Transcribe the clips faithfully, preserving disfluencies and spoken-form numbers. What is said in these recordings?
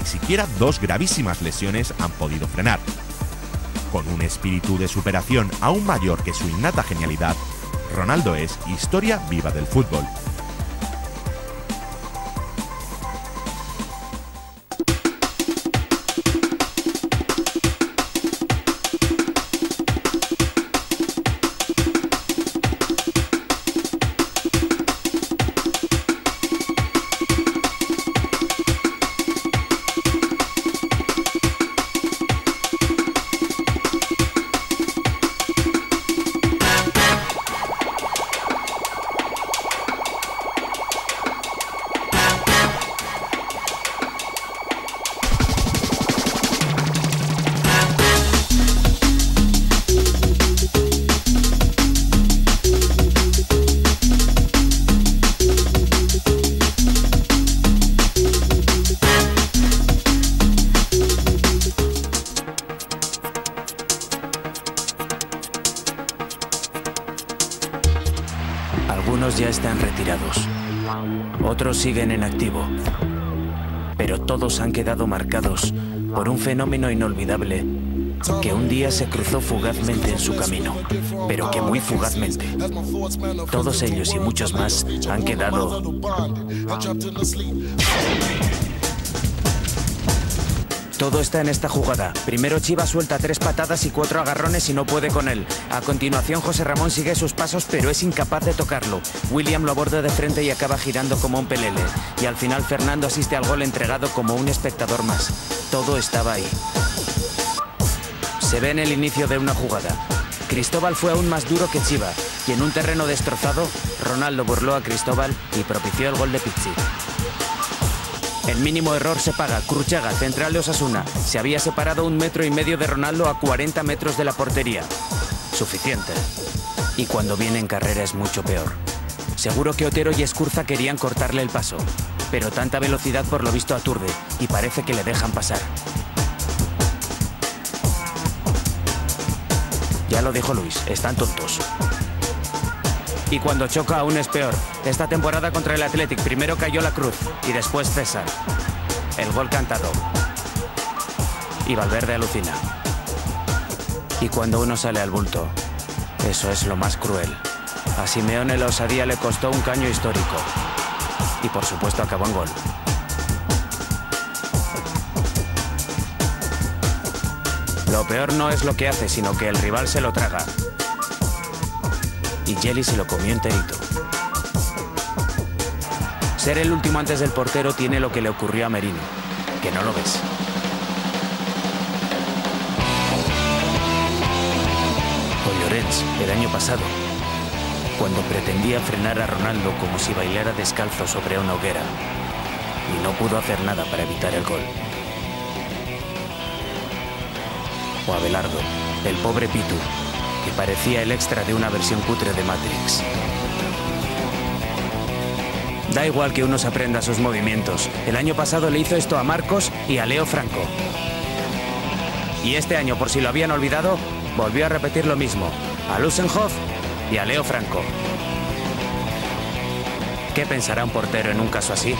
ni siquiera dos gravísimas lesiones han podido frenar. Con un espíritu de superación aún mayor que su innata genialidad, Ronaldo es historia viva del fútbol. Algunos ya están retirados, otros siguen en activo, pero todos han quedado marcados por un fenómeno inolvidable que un día se cruzó fugazmente en su camino, pero que muy fugazmente. Todos ellos y muchos más han quedado... Todo está en esta jugada. Primero Chiva suelta tres patadas y cuatro agarrones y no puede con él. A continuación José Ramón sigue sus pasos pero es incapaz de tocarlo. William lo aborda de frente y acaba girando como un pelele. Y al final Fernando asiste al gol entregado como un espectador más. Todo estaba ahí. Se ve en el inicio de una jugada. Cristóbal fue aún más duro que Chiva y en un terreno destrozado, Ronaldo burló a Cristóbal y propició el gol de Pizzi. El mínimo error se paga. Cruchaga, central de Osasuna, se había separado un metro y medio de Ronaldo a cuarenta metros de la portería. Suficiente. Y cuando viene en carrera es mucho peor. Seguro que Otero y Escurza querían cortarle el paso, pero tanta velocidad por lo visto aturde y parece que le dejan pasar. Ya lo dijo Luis, están tontos. Y cuando choca aún es peor. Esta temporada contra el Athletic primero cayó la Cruz y después César. El gol cantado. Y Valverde alucina. Y cuando uno sale al bulto, eso es lo más cruel. A Simeone la osadía le costó un caño histórico. Y por supuesto acabó en gol. Lo peor no es lo que hace, sino que el rival se lo traga. Y Jelly se lo comió enterito. Ser el último antes del portero tiene lo que le ocurrió a Merino, que no lo ves. O Llorens, el año pasado, cuando pretendía frenar a Ronaldo como si bailara descalzo sobre una hoguera, y no pudo hacer nada para evitar el gol. O Abelardo, el pobre Pitu, que parecía el extra de una versión cutre de Matrix. Da igual que uno se aprenda sus movimientos. El año pasado le hizo esto a Marcos y a Leo Franco. Y este año, por si lo habían olvidado, volvió a repetir lo mismo. A Lusenhoff y a Leo Franco. ¿Qué pensará un portero en un caso así?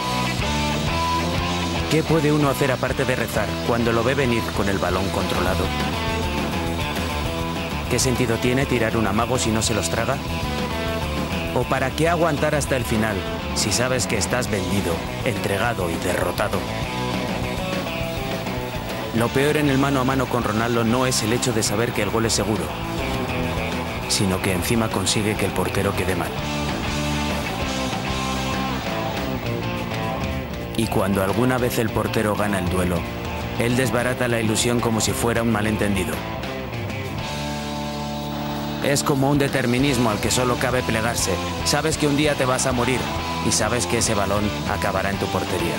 ¿Qué puede uno hacer aparte de rezar cuando lo ve venir con el balón controlado? ¿Qué sentido tiene tirar un amago si no se los traga? ¿O para qué aguantar hasta el final si sabes que estás vendido, entregado y derrotado? Lo peor en el mano a mano con Ronaldo no es el hecho de saber que el gol es seguro, sino que encima consigue que el portero quede mal. Y cuando alguna vez el portero gana el duelo, él desbarata la ilusión como si fuera un malentendido. Es como un determinismo al que solo cabe plegarse. Sabes que un día te vas a morir y sabes que ese balón acabará en tu portería.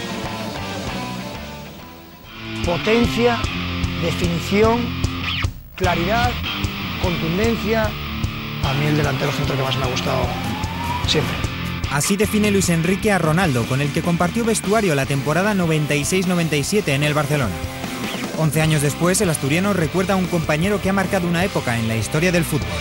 Potencia, definición, claridad, contundencia. A mí el delantero centro que más me ha gustado siempre. Así define Luis Enrique a Ronaldo, con el que compartió vestuario la temporada noventa y seis noventa y siete en el Barcelona. Once años después, el asturiano recuerda a un compañero que ha marcado una época en la historia del fútbol.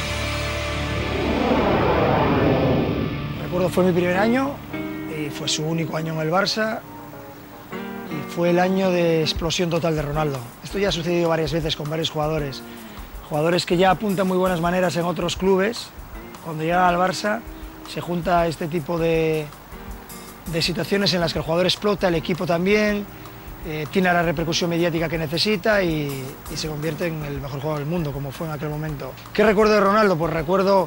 Recuerdo fue mi primer año, y fue su único año en el Barça, y fue el año de explosión total de Ronaldo. Esto ya ha sucedido varias veces con varios jugadores. Jugadores que ya apuntan muy buenas maneras en otros clubes, cuando llegan al Barça se junta este tipo de, de situaciones en las que el jugador explota, el equipo también, eh, tiene la repercusión mediática que necesita y, y se convierte en el mejor jugador del mundo, como fue en aquel momento. ¿Qué recuerdo de Ronaldo? Pues recuerdo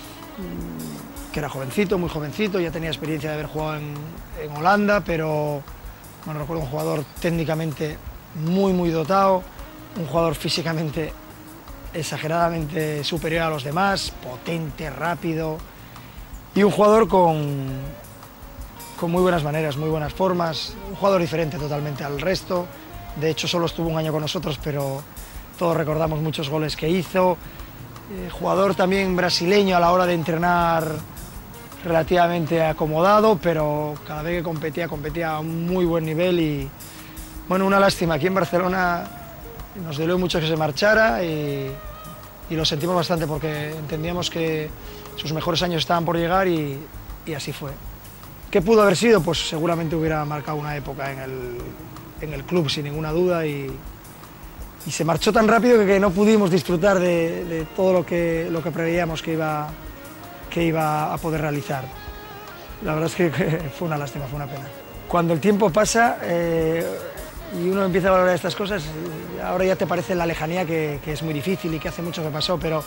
mmm, que era jovencito, muy jovencito, ya tenía experiencia de haber jugado en, en Holanda, pero bueno, recuerdo un jugador técnicamente muy, muy dotado, un jugador físicamente exageradamente superior a los demás, potente, rápido, y un jugador con, con muy buenas maneras, muy buenas formas, un jugador diferente totalmente al resto. De hecho solo estuvo un año con nosotros, pero todos recordamos muchos goles que hizo. Eh, jugador también brasileño a la hora de entrenar, relativamente acomodado, pero cada vez que competía, competía a un muy buen nivel y bueno, una lástima. Aquí en Barcelona nos dolió mucho que se marchara y, y lo sentimos bastante porque entendíamos que sus mejores años estaban por llegar y, y así fue. ¿Qué pudo haber sido? Pues seguramente hubiera marcado una época en el, en el club, sin ninguna duda, y, y se marchó tan rápido que, que no pudimos disfrutar de, de todo lo que, lo que preveíamos que iba, que iba a poder realizar. La verdad es que, que fue una lástima, fue una pena. Cuando el tiempo pasa eh, y uno empieza a valorar estas cosas, ahora ya te parece la lejanía que, que es muy difícil y que hace mucho que pasó, pero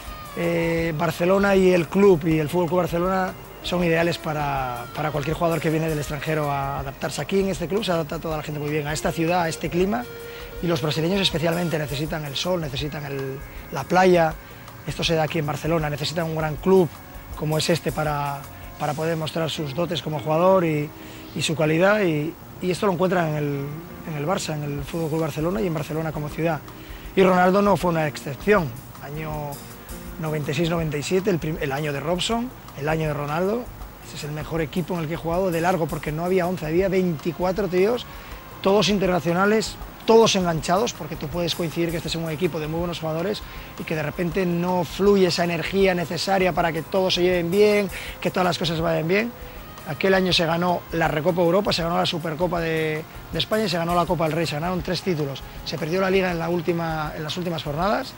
eh, Barcelona y el club y el Fútbol Club Barcelona son ideales para, para cualquier jugador que viene del extranjero a adaptarse. Aquí en este club se adapta toda la gente muy bien a esta ciudad, a este clima, y los brasileños especialmente necesitan el sol, necesitan el, la playa. Esto se da aquí en Barcelona, necesitan un gran club como es este para, para poder mostrar sus dotes como jugador y, y su calidad, y, y esto lo encuentran en el, en el Barça, en el Fútbol Club Barcelona y en Barcelona como ciudad. Y Ronaldo no fue una excepción. Año noventa y seis noventa y siete, el, el año de Robson, el año de Ronaldo. Ese es el mejor equipo en el que he jugado de largo, porque no había once, había veinticuatro tíos, todos internacionales, todos enganchados, porque tú puedes coincidir que este es un equipo de muy buenos jugadores y que de repente no fluye esa energía necesaria para que todos se lleven bien, que todas las cosas vayan bien. Aquel año se ganó la Recopa Europa, se ganó la Supercopa de, de España y se ganó la Copa del Rey, se ganaron tres títulos. Se perdió la Liga en, la última, en las últimas jornadas,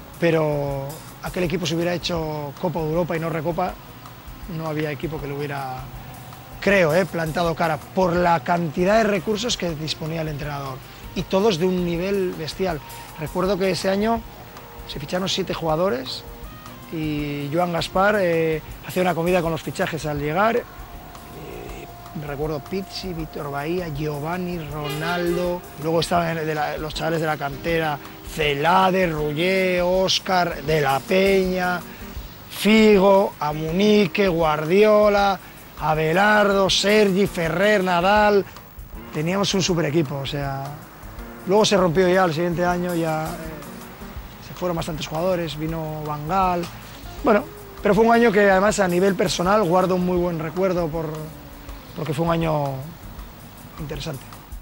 pero aquel equipo se hubiera hecho Copa de Europa y no Recopa, no había equipo que lo hubiera, creo, eh, plantado cara, por la cantidad de recursos que disponía el entrenador. Y todos de un nivel bestial. Recuerdo que ese año se ficharon siete jugadores y Joan Gaspar eh, hacía una comida con los fichajes al llegar. Eh, recuerdo Pizzi, Víctor Bahía, Giovanni, Ronaldo. Luego estaban de la, los chavales de la cantera, Celade, Rullé, Óscar, De la Peña, Figo, Amunique, Guardiola, Abelardo, Sergi, Ferrer, Nadal. Teníamos un super equipo, o sea. Luego se rompió ya el siguiente año, ya eh, se fueron bastantes jugadores, vino Van Gaal. Bueno, pero fue un año que además a nivel personal guardo un muy buen recuerdo por, porque fue un año interesante.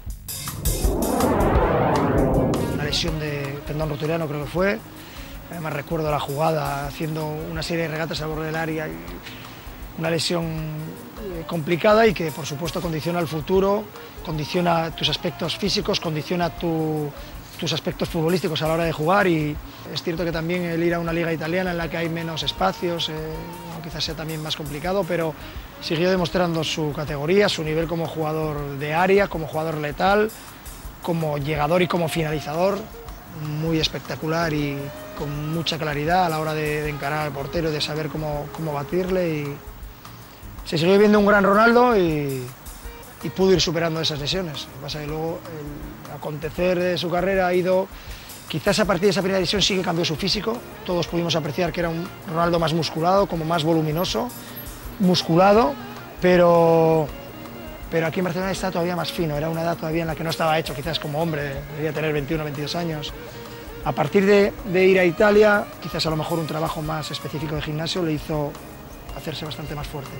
Una lesión de tendón rotuliano creo que fue. Además recuerdo la jugada haciendo una serie de regatas al borde del área. Una lesión complicada y que por supuesto condiciona el futuro, condiciona tus aspectos físicos, condiciona tu, tus aspectos futbolísticos a la hora de jugar, y es cierto que también el ir a una liga italiana en la que hay menos espacios, eh, quizás sea también más complicado, pero siguió demostrando su categoría, su nivel como jugador de área, como jugador letal, como llegador y como finalizador, muy espectacular y con mucha claridad a la hora de, de encarar al portero y de saber cómo, cómo batirle. Y se siguió viendo un gran Ronaldo y, y pudo ir superando esas lesiones. Lo que pasa es que luego el acontecer de su carrera ha ido, quizás a partir de esa primera lesión sí que cambió su físico. Todos pudimos apreciar que era un Ronaldo más musculado, como más voluminoso, musculado, pero, pero aquí en Barcelona está todavía más fino. Era una edad todavía en la que no estaba hecho, quizás como hombre, debía tener veintiuno, veintidós años. A partir de, de ir a Italia, quizás a lo mejor un trabajo más específico de gimnasio le hizo hacerse bastante más fuerte.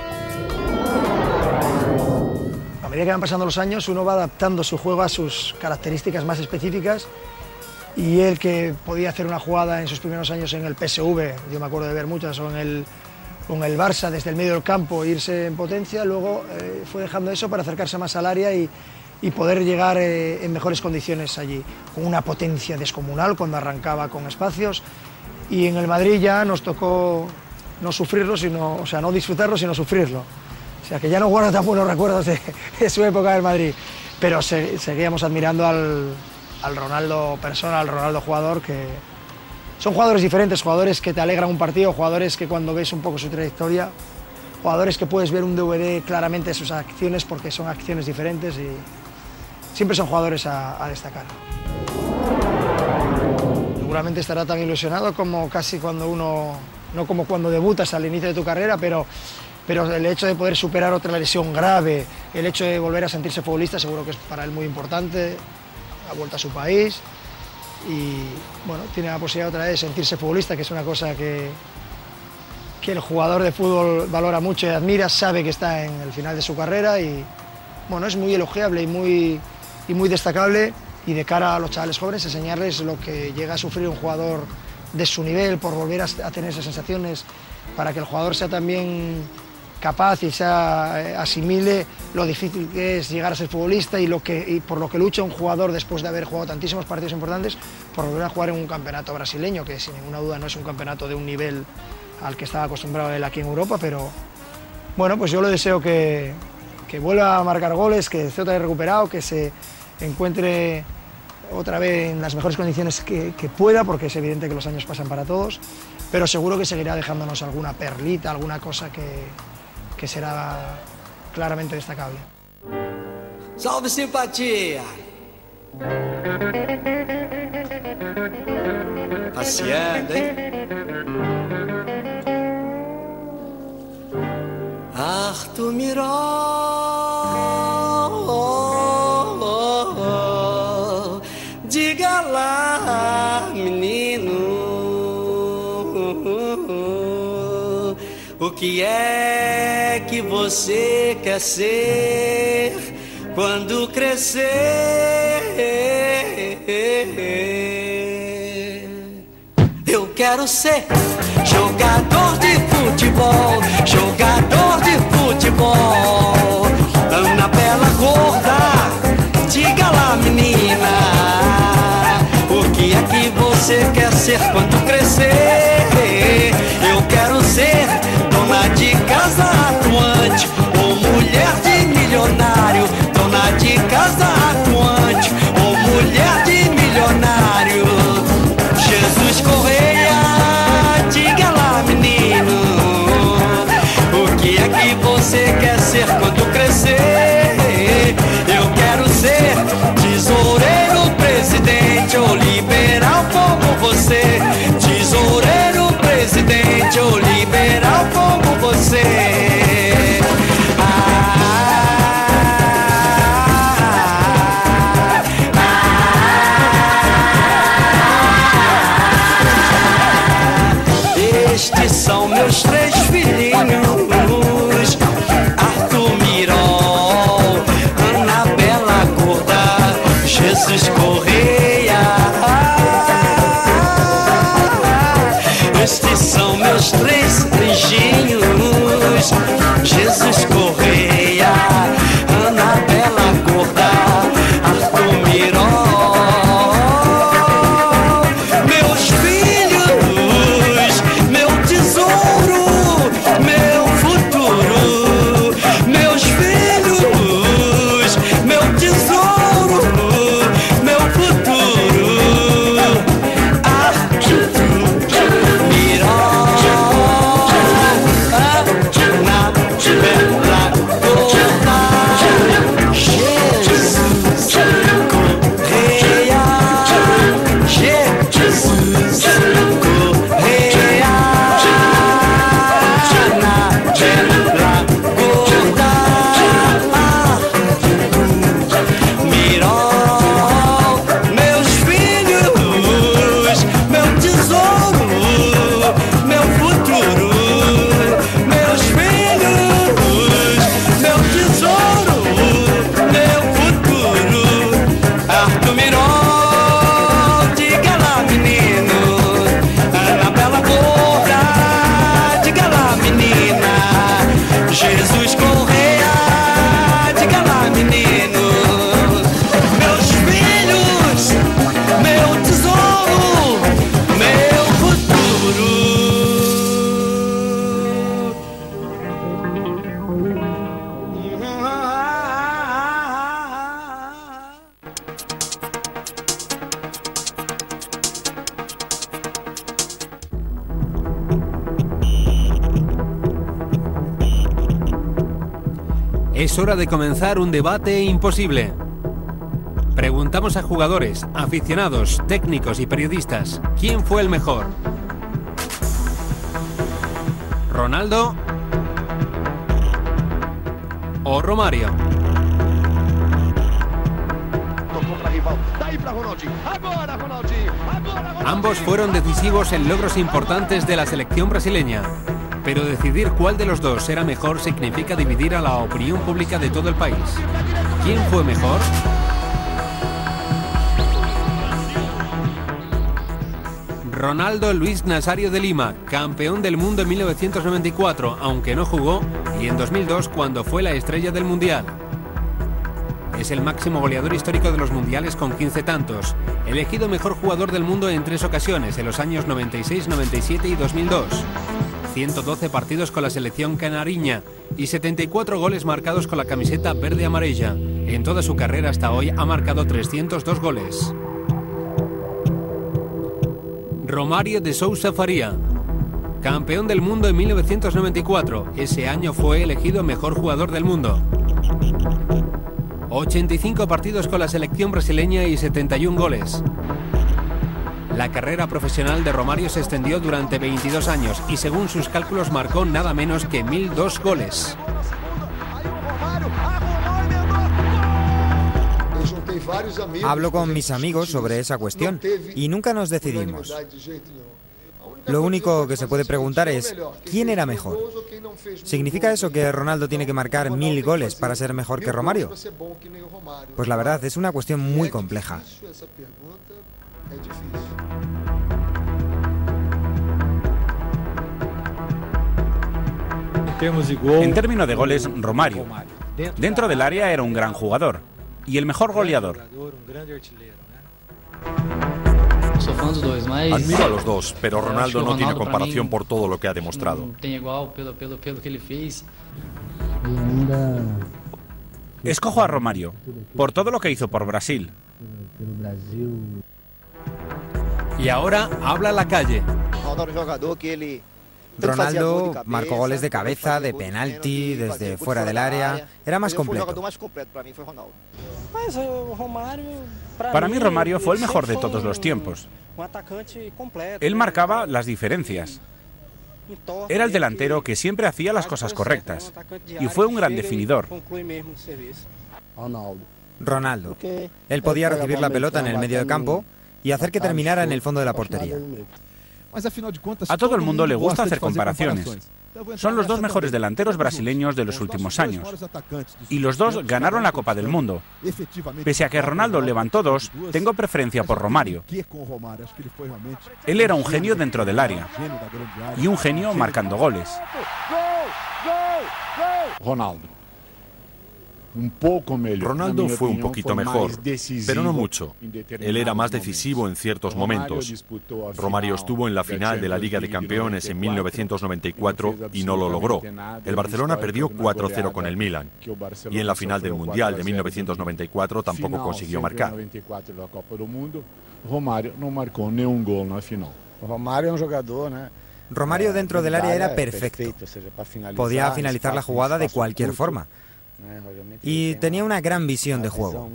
A medida que van pasando los años, uno va adaptando su juego a sus características más específicas, y él, que podía hacer una jugada en sus primeros años en el P S V, yo me acuerdo de ver muchas, o en el, o en el Barça desde el medio del campo, irse en potencia, luego eh, fue dejando eso para acercarse más al área y, y poder llegar eh, en mejores condiciones allí, con una potencia descomunal cuando arrancaba con espacios, y en el Madrid ya nos tocó no sufrirlo, sino, o sea, no disfrutarlo, sino sufrirlo. O sea, que ya no guardo tan buenos recuerdos de, de su época del Madrid, pero se, seguíamos admirando al, al Ronaldo persona, al Ronaldo jugador, que son jugadores diferentes, jugadores que te alegran un partido, jugadores que cuando ves un poco su trayectoria, jugadores que puedes ver un D V D claramente de sus acciones porque son acciones diferentes y siempre son jugadores a, a destacar. Seguramente estará tan ilusionado como casi cuando uno, no como cuando debutas al inicio de tu carrera, pero, pero el hecho de poder superar otra lesión grave, el hecho de volver a sentirse futbolista seguro que es para él muy importante, ha vuelto a su país y bueno, tiene la posibilidad otra vez de sentirse futbolista, que es una cosa que, que el jugador de fútbol valora mucho y admira, sabe que está en el final de su carrera y bueno, es muy elogiable y muy, y muy destacable, y de cara a los chavales jóvenes enseñarles lo que llega a sufrir un jugador de su nivel por volver a, a tener esas sensaciones, para que el jugador sea también capaz y sea, asimile lo difícil que es llegar a ser futbolista y, lo que, y por lo que lucha un jugador después de haber jugado tantísimos partidos importantes por volver a jugar en un campeonato brasileño, que sin ninguna duda no es un campeonato de un nivel al que estaba acostumbrado él aquí en Europa, pero bueno, pues yo le deseo que, que vuelva a marcar goles, que esté otra vez recuperado, que se encuentre otra vez en las mejores condiciones que, que pueda, porque es evidente que los años pasan para todos, pero seguro que seguirá dejándonos alguna perlita, alguna cosa que, que será claramente destacable. Salve simpatia! Passeando, hein? Arthur Miró, diga lá, menino, o que é que você quer ser quando crescer? Eu quero ser jogador de futebol, jogador de futebol. Ana Bela gorda, diga lá, menina, o que é que você quer ser quando crescer? Eu quero ser dona de casa atuante, ou mulher de milionário, dona de casa atuante, ou mulher de milionário. Jesus Correia, diga lá, menino, o que é que você quer ser quando crescer? Eu quero ser tesoureiro, presidente ou liberal como você. Tesoureiro, presidente ou liberal como você. Ah, ah, ah. Estes são meus três filhinhos: Arthur Miró, Ana Bela gorda, Jesus Correia. Estes são meus três anjinhos: Jesus Correia, Ana Bela gorda, Arthur Miró. Meus filhos, meu tesouro, meu futuro. Meus filhos, meu tesouro, meu futuro. Es hora de comenzar un debate imposible. Preguntamos a jugadores, aficionados, técnicos y periodistas, ¿quién fue el mejor? ¿Ronaldo o Romario? Ambos fueron decisivos en logros importantes de la selección brasileña, pero decidir cuál de los dos era mejor significa dividir a la opinión pública de todo el país. ¿Quién fue mejor? Ronaldo Luis Nazario de Lima, campeón del mundo en mil novecientos noventa y cuatro, aunque no jugó, y en dos mil dos cuando fue la estrella del Mundial. Es el máximo goleador histórico de los mundiales con quince tantos, elegido mejor jugador del mundo en tres ocasiones, en los años noventa y seis, noventa y siete y dos mil dos. ciento doce partidos con la selección canariña y setenta y cuatro goles marcados con la camiseta verde-amarilla. En toda su carrera hasta hoy ha marcado trescientos dos goles. Romario de Sousa Faria, campeón del mundo en mil novecientos noventa y cuatro. Ese año fue elegido mejor jugador del mundo. ochenta y cinco partidos con la selección brasileña y setenta y un goles. La carrera profesional de Romario se extendió durante veintidós años y según sus cálculos marcó nada menos que mil dos goles. Hablo con mis amigos sobre esa cuestión y nunca nos decidimos. Lo único que se puede preguntar es, ¿quién era mejor? ¿Significa eso que Ronaldo tiene que marcar mil goles para ser mejor que Romario? Pues la verdad, es una cuestión muy compleja. En términos de goles, Romario. Dentro del área era un gran jugador y el mejor goleador. Admiro a los dos, pero Ronaldo no tiene comparación por todo lo que ha demostrado. Escojo a Romario, por todo lo que hizo por Brasil. Y ahora habla la calle. Ronaldo marcó goles de cabeza, de penalti, desde fuera del área. Era más completo. Para mí Romario fue el mejor de todos los tiempos. Él marcaba las diferencias. Era el delantero que siempre hacía las cosas correctas y fue un gran definidor. Ronaldo. Él podía recibir la pelota en el medio del campo y hacer que terminara en el fondo de la portería. A todo el mundo le gusta hacer comparaciones. Son los dos mejores delanteros brasileños de los últimos años. Y los dos ganaron la Copa del Mundo. Pese a que Ronaldo levantó dos, tengo preferencia por Romario. Él era un genio dentro del área. Y un genio marcando goles. Ronaldo. Ronaldo fue un poquito mejor, pero no mucho. Él era más decisivo en ciertos momentos. Romario estuvo en la final de la Liga de Campeones en mil novecientos noventa y cuatro y no lo logró. El Barcelona perdió cuatro cero con el Milan. Y en la final del Mundial de mil novecientos noventa y cuatro tampoco consiguió marcar. Romario no marcó ni un gol en la final. Romario es un jugador, ¿no? Romario dentro del área era perfecto. Podía finalizar la jugada de cualquier forma. Y tenía una gran visión de juego.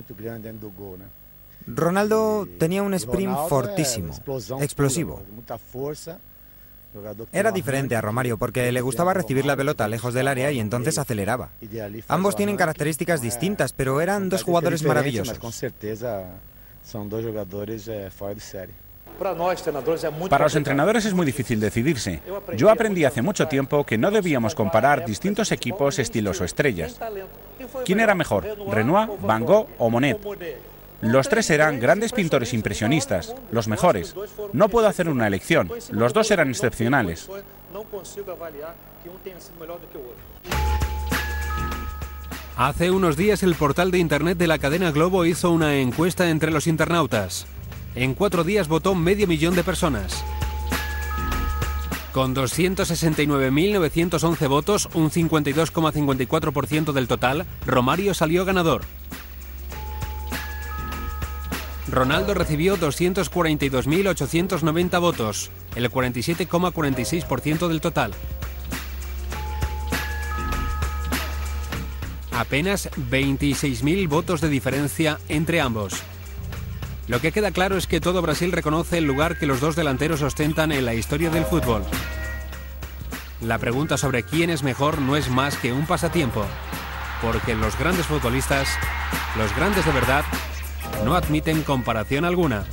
Ronaldo tenía un sprint fortísimo, explosivo. Era diferente a Romario porque le gustaba recibir la pelota lejos del área y entonces aceleraba. Ambos tienen características distintas, pero eran dos jugadores maravillosos. Para los entrenadores es muy difícil decidirse. Yo aprendí hace mucho tiempo que no debíamos comparar distintos equipos, estilos o estrellas. ¿Quién era mejor, Renoir, Van Gogh o Monet? Los tres eran grandes pintores impresionistas, los mejores. No puedo hacer una elección, los dos eran excepcionales. Hace unos días el portal de internet de la cadena Globo hizo una encuesta entre los internautas. En cuatro días votó medio millón de personas. Con doscientos sesenta y nueve mil novecientos once votos, un cincuenta y dos coma cincuenta y cuatro por ciento del total, Romario salió ganador. Ronaldo recibió doscientos cuarenta y dos mil ochocientos noventa votos, el cuarenta y siete coma cuarenta y seis por ciento del total. Apenas veintiséis mil votos de diferencia entre ambos. Lo que queda claro es que todo Brasil reconoce el lugar que los dos delanteros ostentan en la historia del fútbol. La pregunta sobre quién es mejor no es más que un pasatiempo, porque los grandes futbolistas, los grandes de verdad, no admiten comparación alguna.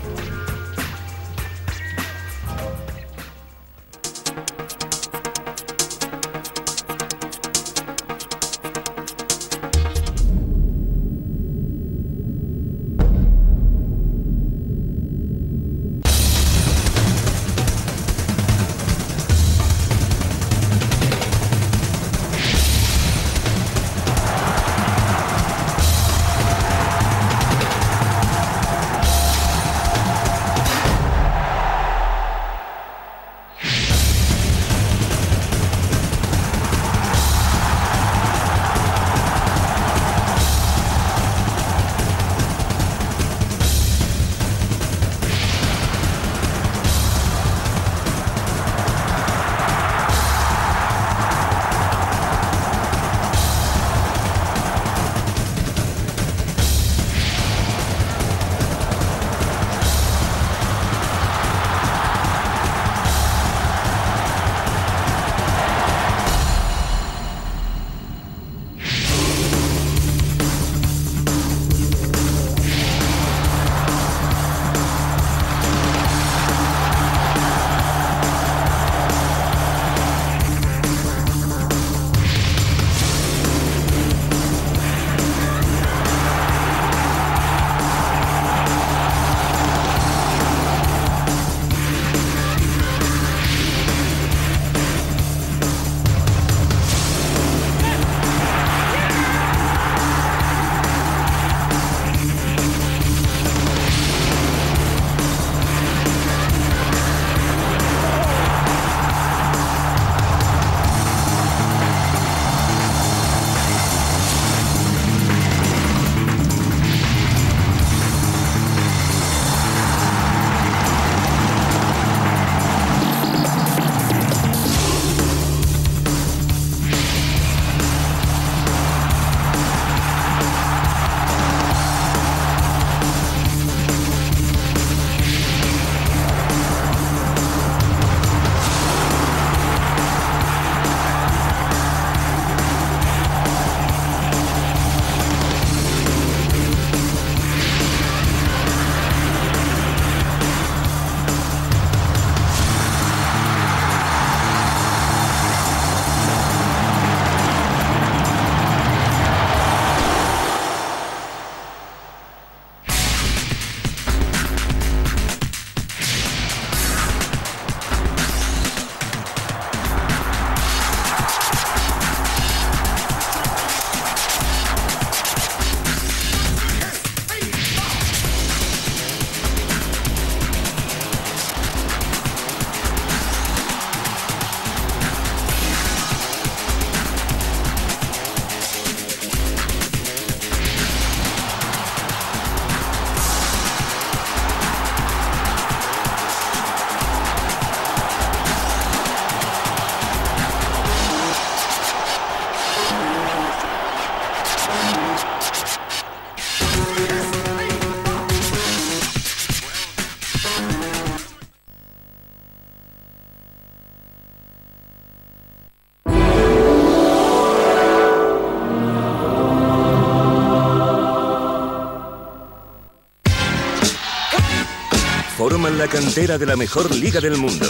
Forman la cantera de la mejor liga del mundo.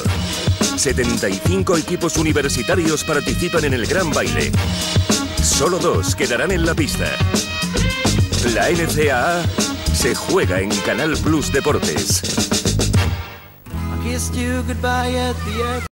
setenta y cinco equipos universitarios participan en el Gran Baile. Solo dos quedarán en la pista. La N C A A se juega en Canal Plus Deportes.